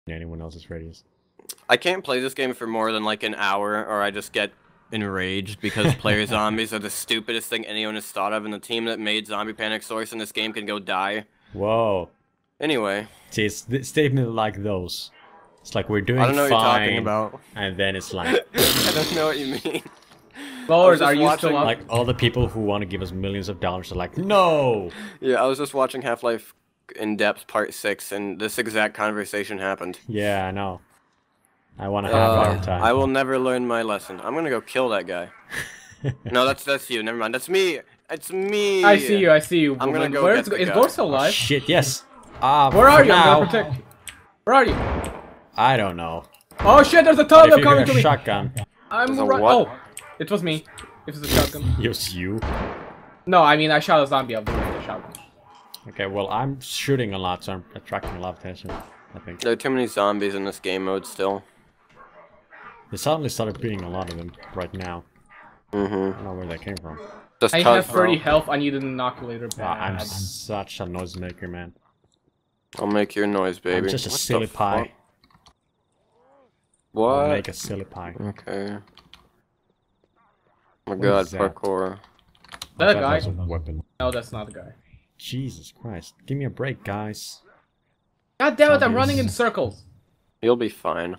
anyone else's radius. I can't play this game for more than like an hour, or I just get enraged because player zombies are the stupidest thing anyone has thought of, and the team that made Zombie Panic Source in this game can go die. Whoa. Anyway. See, it's statements like those. It's like we're doing fine. I don't know what you're talking about. And then it's like... I don't know what you mean. Lord, are you still up? Like, all the people who want to give us millions of dollars are like, no! Yeah, I was just watching Half-Life In Depth Part 6, and this exact conversation happened. Yeah, I know. I want to have our time. I will never learn my lesson. I'm gonna go kill that guy. No, that's you. Never mind. That's me. It's me. I see you. I see you. I'm gonna go Where get the is guy. Ghost alive? Oh, shit, yes. Where are you? Now, I'm gonna protect you. Where are you? I don't know. Oh shit! There's a But tunnel if coming you to get a me. shotgun, I'm There's a right. what? Oh, it was me. It was a shotgun. it was you. No, I mean I shot a zombie. I'll do a shotgun. Okay, well, I'm shooting a lot, so I'm attracting a lot of attention, I think. There are too many zombies in this game mode still. There suddenly started being a lot of them right now. I don't know where they came from. Just I have 30 health. I need an inoculator. Wow, I'm Bad. such a noisemaker, man. I'll make your noise, baby. I'm just a What silly the pie. fuck? What? I'll make a silly pie. Okay. Oh my What god, is that? parkour. That a That guy? was a weapon. No, that's not a guy. Jesus Christ. Give me a break, guys. God damn it! I'm Zombies. running in circles. You'll be fine.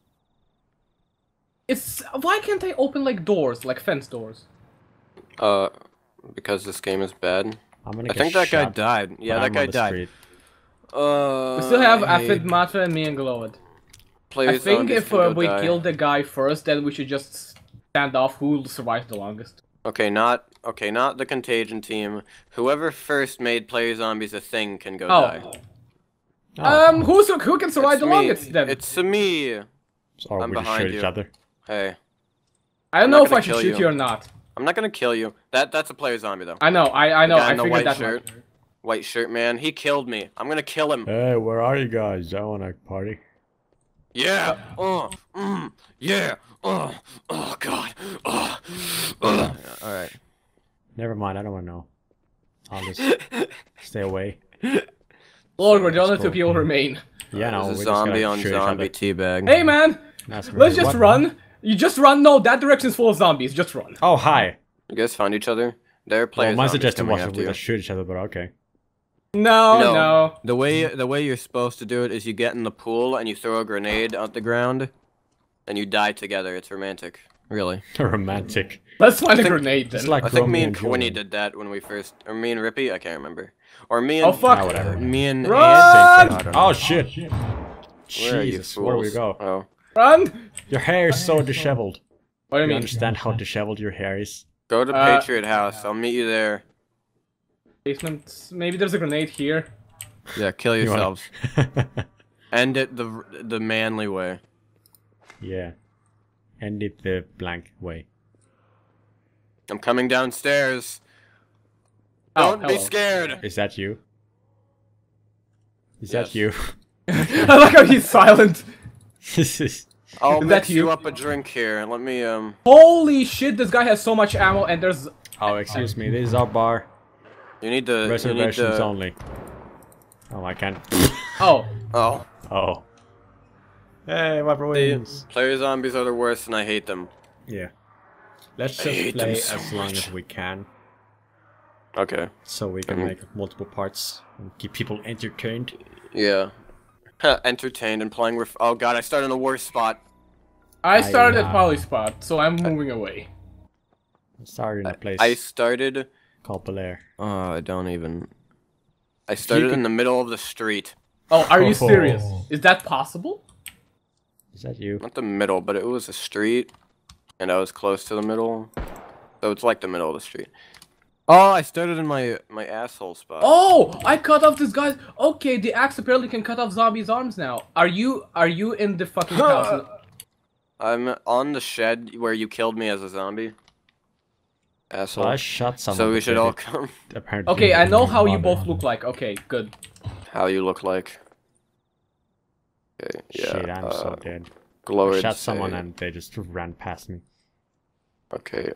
It's why can't I open like doors, like fence doors? Because this game is bad. I'm gonna I get think that guy shot, died. Yeah, but that I'm guy on the died. street. We still have I Afid, Matra, and me and Glowed. player I think zombies if can go we die. kill the guy first, then we should just stand off who survives the longest. Okay, not the contagion team. Whoever first made player zombies a thing can go Oh. die. Oh, Who can survive It's the me. longest then? It's me. or I'm we just behind shoot you. each other. Hey, I don't I'm know not if I gonna should kill shoot you. you or not. I'm not gonna kill you. That's a player zombie though. I know, I know, guy I in the figured white that shirt. much. White shirt man, he killed me. I'm gonna kill him. Hey, where are you guys? I wanna party. Yeah. Yeah. Oh god. Alright. Never mind, I don't wanna know. I'll just stay away. Lord, where the other two cool. people remain. Yeah, no, There's we a just gotta zombie on shoot each zombie other. teabag. Hey man, That's let's weird. just What? run. You just run. No, that direction's full of zombies. Just run. Oh, hi. You guys found each other? There are player Well, my zombies suggestion coming was that after we you. just shoot each other, but okay. No. The way you're supposed to do it is you get in the pool and you throw a grenade at the ground, and you die together. It's romantic. Really. Romantic. Let's find a think- grenade then. It's like I think me Romeo and Juliet. Quinny did that when we first, or me and Rippy, I can't remember, or me and Oh, fuck. whatever. me and Run! Ant- I don't know. Oh, shit. Where are you Jesus, where do we fools? go? Oh, Run. Your hair is so disheveled. What do you You mean? understand how disheveled your hair is? go to Patriot House. I'll meet you there. Basement. Maybe there's a grenade here. Yeah, kill You wanna- yourselves. End it the manly way. Yeah. End it the blank way. I'm coming downstairs. Oh, Don't be hello. scared. Is that you? Is Yes. that you? I like how he's silent. This is... I'll Is mix that you you? up a drink here. Let me Holy shit! This guy has so much ammo, and there's. Oh, excuse me, this is our bar. You need to. Reservations only. Oh, I can't. Oh. Oh. Oh. Hey, Viper The wins. player zombies are the worst, and I hate them. Yeah. Let's I just hate play them so as long much. as we can, Okay. so we can Mhm. make multiple parts and keep people entertained. Yeah. Entertained and playing with. Oh god, I started in the worst spot. I started at uh, Poly Spot, so I'm moving away. Sorry, in a place I started. called Belair. Oh, I don't even. I started could- in the middle of the street. Oh, are you Oh. serious? Is that possible? Is that you? Not the middle, but it was a street, and I was close to the middle. So it's like the middle of the street. Oh, I started in my asshole spot. Oh, I cut off this guy's. Okay, the axe apparently can cut off zombies' arms now. Are you in the fucking house? I'm on the shed where you killed me as a zombie. Asshole. So I shot someone. So we but should they all did- come. Apparently. Okay, I know how you bother. both look like. Okay, good. How you look like. Okay, yeah. Shit, I'm so dead. I Glowed shot someone say- and they just ran past me. Okay,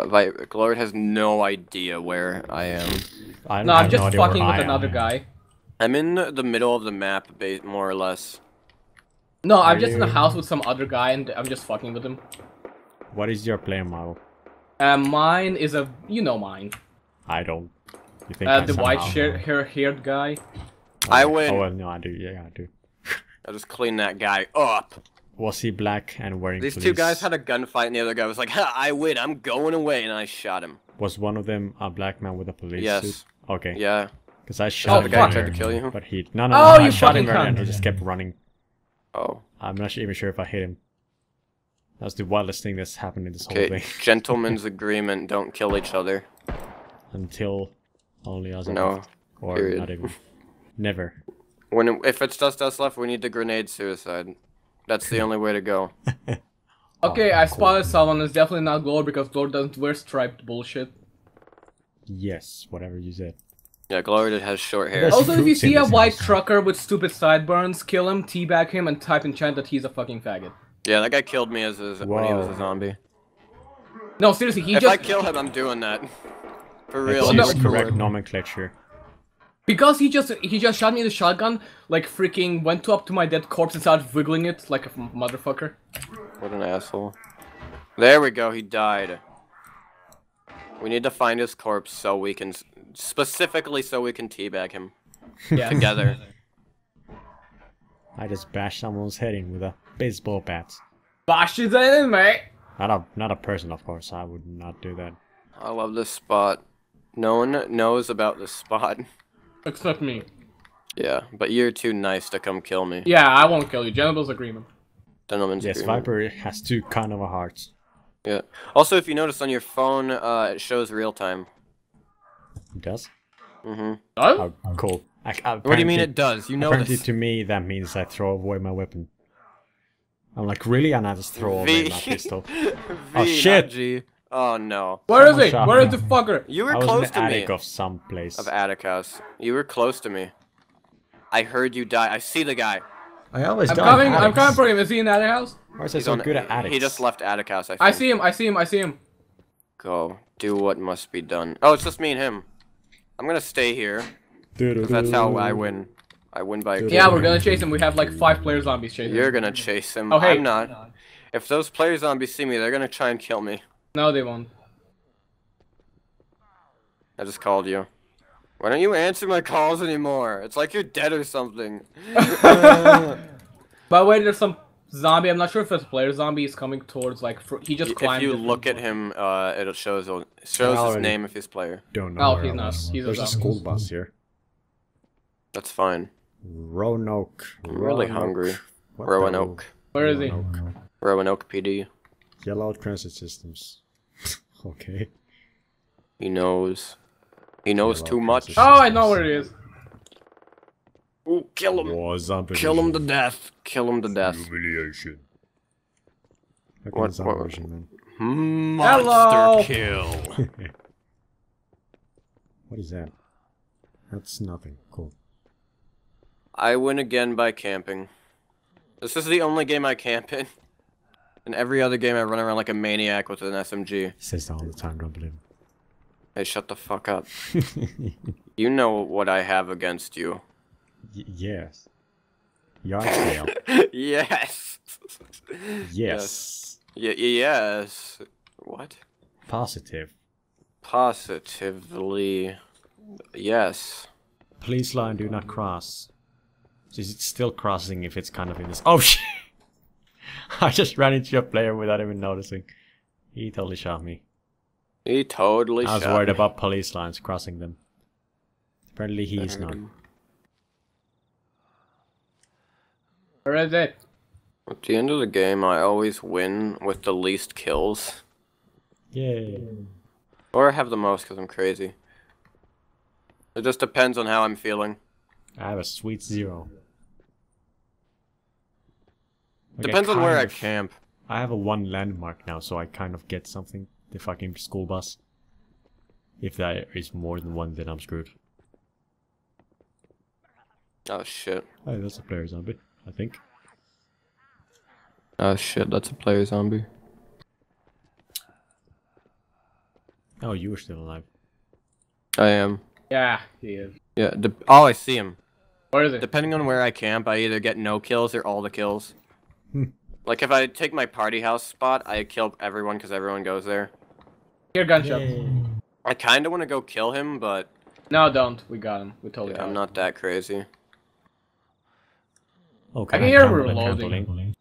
Glowed has no idea where I am. I don't No, I'm have just no idea fucking where with I am. another guy. I'm in the middle of the map, more or less. No, I'm just in a you- house with some other guy, and I'm just fucking with him. What is your player model? Mine is a, you know mine. I don't. You think I The white somehow know? haired guy. I Oh, win. Oh, well, no, I do. Yeah, I do. I'll just clean that guy up. Was he black and wearing These police? two guys had a gunfight, and the other guy was like, ha, I win, I'm going away, and I shot him. Was one of them a black man with a police Yes. suit? Okay. Yeah. Because I shot the him guy earlier, tried to kill you? but he... No, no, Oh, no, I you shot him fucking earlier and he cunt. just kept running. Oh. I'm not even sure if I hit him. That's the wildest thing that's happened in this whole Okay, thing. gentleman's agreement, don't kill each other. Until only us are No, left. Or period. not even. Never. If it's just us left, we need to grenade suicide. That's the only way to go. Okay, Oh, I cool. spotted someone. It's definitely not Glor because Glor doesn't wear striped bullshit. Yes, whatever you said. Yeah, Gloria has short hair. There's Also, if you fruits in see a this white house. trucker with stupid sideburns, kill him, teabag him, and type in chat that he's a fucking faggot. Yeah, that guy killed me when he was Whoa. a zombie. No, seriously, he If just I kill him, I'm doing that. For Let's real. I'm use going correct for it. nomenclature. because he just shot me with a shotgun, like freaking went up to my dead corpse and started wiggling it like a motherfucker. What an asshole. There we go, he died. We need to find his corpse so we can... Specifically so we can teabag him. Yeah. Together. I just bashed someone's head in with a baseball bat. Bash it in, mate. Not a person, of course. I would not do that. I love this spot. No one knows about this spot. Except me. Yeah, but you're too nice to come kill me. Yeah, I won't kill you. Gentleman's agreement. Gentlemen's Yes, agreement. Viper has two kind of a hearts. Yeah. Also, if you notice on your phone, it shows real time. It does? Mm-hmm. Oh? Oh, cool. What do you mean it does? You know Apparently this. to me that means I throw away my weapon. I'm like, really? And I just throw away my pistol. V, Oh, shit. not G. Oh no. Where is Someone he? shot Where me. is the fucker? You I were was in close the to me. attic of some place. Of Attic House. You were close to me. I heard you die. I see the guy. I always I'm die coming. in I'm attics. coming for him. Is he in that house? Why is I He's so on. good at attics? He just left Attic House. I think. I see him. I see him. I see him. Go. Do what must be done. Oh, it's just me and him. I'm gonna stay here. Because that's how I win. I win by. Yeah, we're gonna chase him. We have like 5 player zombies chasing You're him. gonna chase him. Oh, hey. I'm not. If those player zombies see me, they're gonna try and kill me. No, they won't. I just called you. Why don't you answer my calls anymore? It's like you're dead or something. By the way, there's some zombie. I'm not sure if it's a player zombie. He's coming towards like. He just If climbed. you it. look at him, it shows his already- name if he's player. Don't know. Oh, where he's I not. was. He's a There's a zombie. school bus here. That's fine. Roanoke. I'm really Roanoke. hungry. What the Roanoke. Where is he? Roanoke. Roanoke PD. Yellow transit systems. Okay. He knows. He knows Yellow too much. transit Oh, I know where it is. Ooh, kill him. War zombie. Kill him to death. Kill him to death. Humiliation. Look What- at the zombie what- version, man. Hello. Monster kill. What is that? That's nothing. Cool. I win again by camping. This is the only game I camp in. In every other game, I run around like a maniac with an SMG. He says that all the time, don't believe Hey, shut the fuck up. him. You know what I have against you. Yes. Yard sale. Yes. Yes. Yes. What? Positive. Positively. Yes. Please line, do not cross. Is it still crossing if it's kind of in this? Oh shit! I just ran into a player without even noticing. He totally shot me. He totally I was shot worried me. about police lines crossing them. Apparently he is heard not. him. Where is it? At the end of the game, I always win with the least kills. Yay. Or I have the most because I'm crazy. It just depends on how I'm feeling. I have a sweet 0. Like, Depends on where I kind of- camp. I have a 1 landmark now, so I kind of get something. The fucking school bus. If there is more than one, then I'm screwed. Oh shit. Oh, that's a player zombie, I think. Oh shit, that's a player zombie. Oh, you were still alive. I am. Yeah, he is. Yeah, oh, I see him. Where is it? Depending on where I camp, I either get no kills or all the kills. Like if I take my party house spot, I kill everyone because everyone goes there. Here, gunshot. I kind of want to go kill him, but No, don't. We got him. We totally yeah, got I'm him. not that crazy. Okay. I can hear we're loading.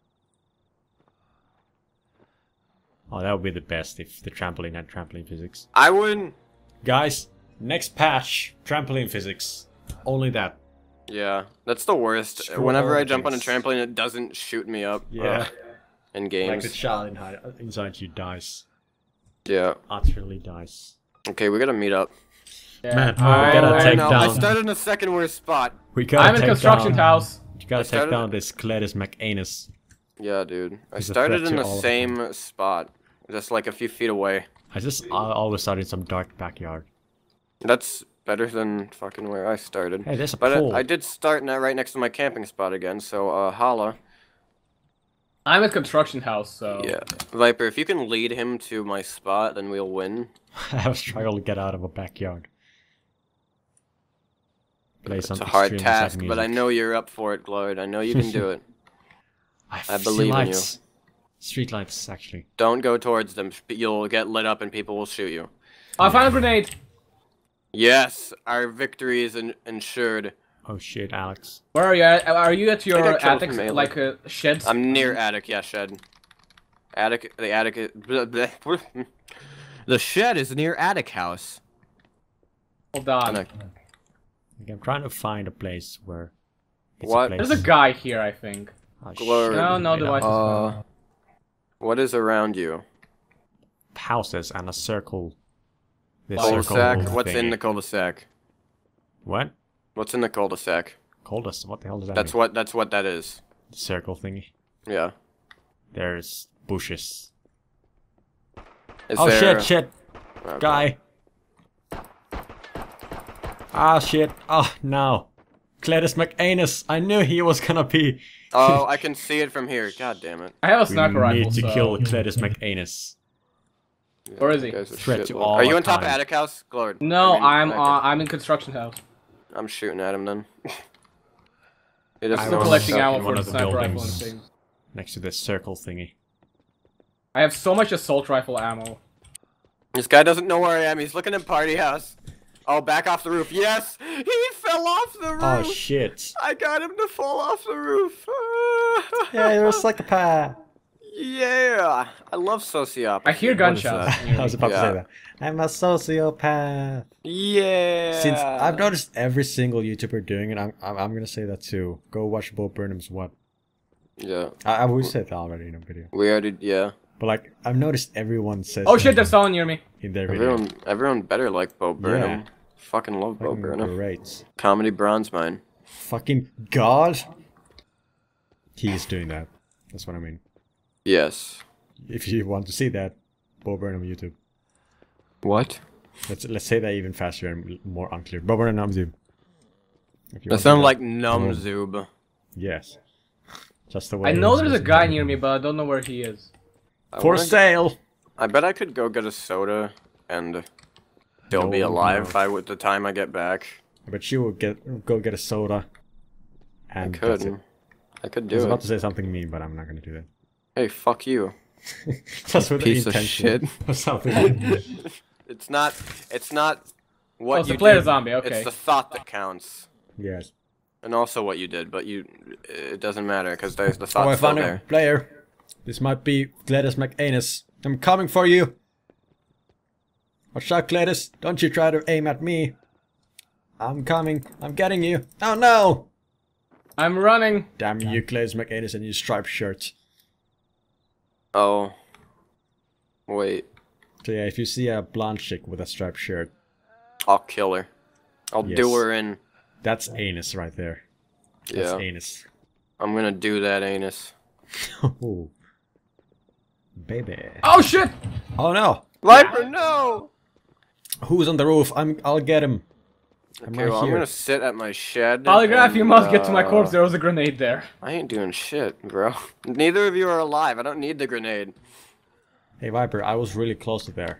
Oh, that would be the best if the trampoline had trampoline physics. I wouldn't. Guys, next patch, trampoline physics. Only that. Yeah, that's the worst. Screw Whenever all I jump on a things. trampoline, it doesn't shoot me up. Yeah. In Like games. the child inside you dies. Yeah. Utterly dies. Okay, we gotta meet up. Yeah. Man, we I- gotta I take know. I down. started in the second worst spot. We gotta I'm in take construction down, house. You gotta take started- down this Gladys McAnus. Yeah, dude. I He's a started threat in to the all of same spot, just like a few feet away. I just always started in some dark backyard. That's better than fucking where I started. Hey, there's a But pole. I did start right next to my camping spot again, so holla. I'm at construction house, so. Yeah. Viper, if you can lead him to my spot, then we'll win. I have struggled to get out of a backyard. Play some It's a hard extremely sad task, but I music. know you're up for it, Gloyd. I know you can do it. I see believe in you. lights. Street lights, actually. Don't go towards them. You'll get lit up and people will shoot you. I found a grenade. Yes, our victory is ensured. Oh shit, Alex. Where are you at? Are you at your got killed attic, from melee. like sheds? I'm near attic, yeah, shed. Attic, the attic is... The shed is near attic house. Hold on. Like, I'm trying to find a place where... it's What? A place... There's a guy here, I think. Oh, Glory. shit. No, no Wait, device is found. What is around you? Houses and a circle. This Cul-de-sac? What's thingy. in the cul-de-sac? What? What's in the cul-de-sac? Cul-de-sac? What the hell does that That's mean? what that is. The circle thingy. Yeah. There's bushes. Is Oh there... shit! Okay. Guy! Ah shit! Oh no! Gladys McAnus! I knew he was gonna be... Oh, I can see it from here. God damn it. I have a We sniper rifle. need to so. kill Gladys McAnus. Where is he? You guys are Threat to shitload. all Are you on top of mankind. attic house, Glord? No, I mean, I'm in construction house. I'm shooting at him then. It I is I'm was collecting stuck ammo in for one the of the sniper rifle and buildings. things. Next to this circle thingy. I have so much assault rifle ammo. This guy doesn't know where I am. He's looking at party house. Oh, back off the roof. Yes! He fell off the roof! Oh shit! I got him to fall off the roof. Yeah, you're a psychopath! Yeah! I love sociopathy. I hear What is gunshots. that? near I was me. about to Yeah. say that. I'm a sociopath. Yeah! Since I've noticed every single YouTuber doing it, I'm gonna say that too. Go watch Bo Burnham's what? Yeah. I will say that already in a video. We already, yeah. But like, I've noticed everyone says Oh shit, that there's someone near me. in their video. Everyone better like Bo Burnham. Yeah. Fucking love Bo Fucking Burnham. great. Comedy bronze mine. Fucking God! He's doing that. That's what I mean. Yes. If you want to see that, Bo Burnham YouTube. What? Let's say that even faster and more unclear. Bo Burnham YouTube. If you That want to sounded do like Numzoob. Yes. Just the way. I know there's a it's guy near me, but I don't know where he is. For sale. I bet I could go get a soda and still be No, alive no. by the time I get back. But you will go get a soda. I And could. that's it. I could I do was it. about to say something mean, but I'm not gonna do that. Hey, fuck you. Just with Piece the of intention shit. or something. It's not what Oh, it's you the player did. zombie, okay. It's the thought that counts. Yes. And also what you did, but it doesn't matter because there's the thought Oh, I still found a there. player. This might be Gladys McAnus. I'm coming for you. Watch out, Gladys. Don't you try to aim at me. I'm coming. I'm getting you. Oh no! I'm running. Damn you, Gladys McAnus, and your striped shirt. Oh. Wait. So yeah, if you see a blonde chick with a striped shirt, I'll kill her. I'll do Yes. her in. that's anus right there. That's Yeah. anus. I'm gonna do that anus. Oh. Baby. Oh shit! Oh no! Viper, no! Who's on the roof? I'll get him. I'm Okay, right well, I'm here. gonna sit at my shed. Polygraph, you and, must get to my corpse. There was a grenade there. I ain't doing shit, bro. Neither of you are alive. I don't need the grenade. Hey Viper, I was really close to there.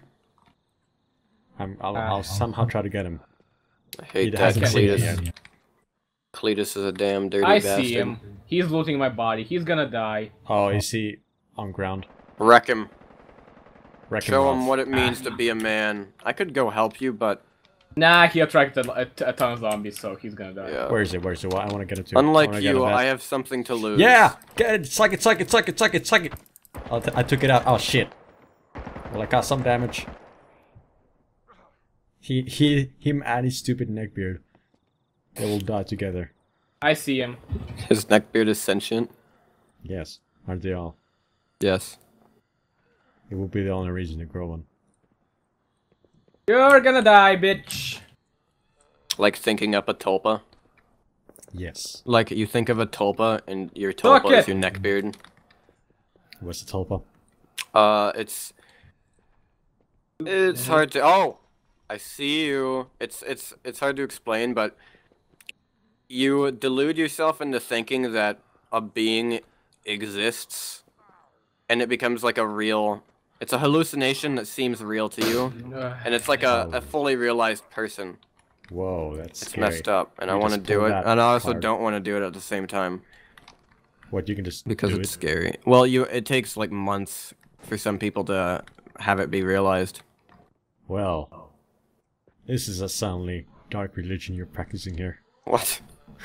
I'll somehow try to get him. I He hate that hasn't seen it Cletus. yet. Cletus is a damn dirty I bastard. see him. He's looting my body. He's gonna die. Oh, is he on ground? Wreck him. Wreck Show him off. what it means to be a man. I could go help you, but Nah, he attracted a ton of zombies, so he's gonna die. yeah. Where is it? Where is it? Well, I want to get it too. Unlike you, I have something to lose. Yeah! Get it! Suck it, suck it, suck it, suck it, suck it! Oh, I took it out. Oh, shit. Well, I got some damage. Him and his stupid neckbeard. They will die together. I see him. His neckbeard is sentient. Yes. Aren't they all? Yes. It will be the only reason to grow one. You're gonna die, bitch. Like thinking up a tulpa. Yes. Like you think of a tulpa and your Fuck tulpa is it. your neckbeard. What's the tulpa? It's hard to. Oh, I see you. It's hard to explain, but you delude yourself into thinking that a being exists, and it becomes like a real. It's a hallucination that seems real to you, and it's like a fully realized person. Whoa, that's It's scary. messed up, and You I want to just do pulled it, that and I also card. don't want to do it at the same time What, you can just because do it's it? scary. Well, it takes like months for some people to have it be realized. Well, this is a soundly dark religion you're practicing here. What?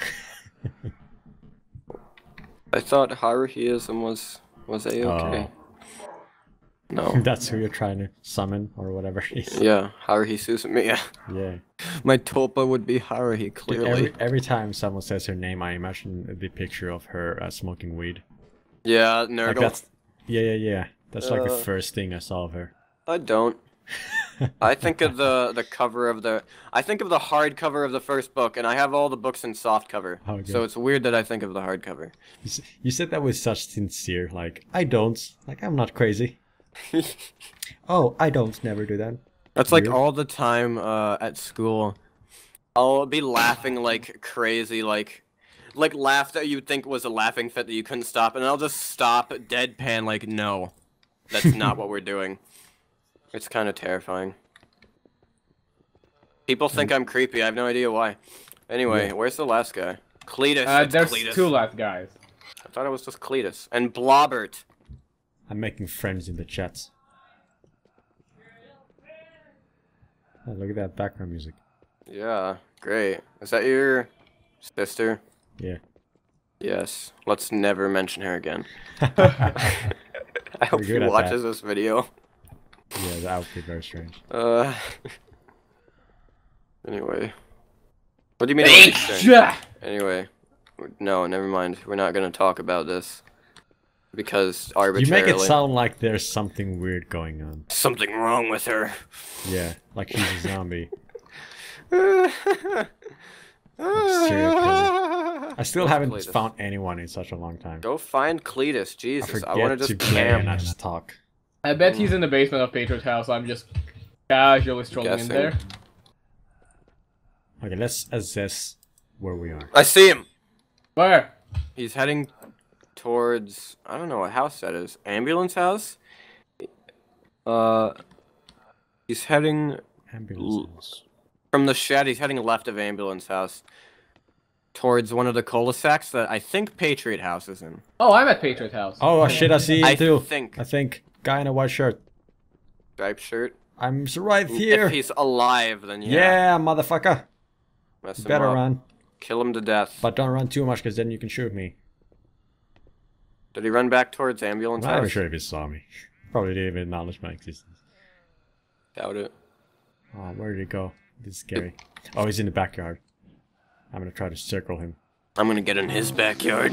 I thought Haruhiism was A-okay. Oh. No. That's who you're trying to summon, or whatever it is. Yeah, Haruhi Suzume. Yeah. Yeah. My tulpa would be Haruhi, Dude, clearly. every time someone says her name, I imagine the picture of her smoking weed. Yeah, Like Nurgle. that's, yeah. That's like the Uh. first thing I saw of her. I don't. I think of the cover of the... I think of the hardcover of the first book, and I have all the books in softcover. Oh, okay. So it's weird that I think of the hardcover. You said that with such sincere, like, I don't. Like, I'm not crazy. Oh, I don't never do that. That's like Weird. all the time at school. I'll be laughing like crazy, like laugh that you'd think was a laughing fit that you couldn't stop, and I'll just stop deadpan like, no, that's not what we're doing. It's kind of terrifying. People think I'm creepy. I have no idea why. Anyway, Yeah. where's the last guy? Cletus. It's There's Cletus. two last guys. I thought it was just Cletus and Blobbert. I'm making friends in the chats. Oh, look at that background music. Yeah, great. Is that your sister? Yeah. Yes. Let's never mention her again. I hope You're she good at watches this video. Yeah, that would be very strange. Anyway. What do you mean? it was strange? Yeah. Anyway. No, never mind. We're not gonna talk about this. Because You arbitrarily. make it sound like there's something weird going on. Something wrong with her. Yeah, like she's a zombie. Serial serial killer. I still haven't Cletus. found anyone in such a long time. Go find Cletus. I Jesus, forget I want to to just play and I camp. just talk. I bet he's in the basement of Patriot's house. I'm just casually strolling in Guessing. there. Okay, let's assess where we are. I see him. Where? He's heading towards, I don't know what house that is. Ambulance house? He's heading Ambulance. from the shed. He's heading left of ambulance house towards one of the cul-de-sacs that I think Patriot House is in. Oh, I'm at Patriot's house. Oh shit, I see I him too. think. I think. Guy in a white shirt. Striped shirt. I'm right here. If he's alive, then Yeah, motherfucker. Mess him Better up. run. Kill him to death. But don't run too much, because then you can shoot me. Did he run back towards ambulance I'm not even house? sure if he saw me. Probably didn't even acknowledge my existence. Doubt it. Oh, where did he go? This is scary. Oh, he's in the backyard. I'm gonna try to circle him. I'm gonna get in his backyard.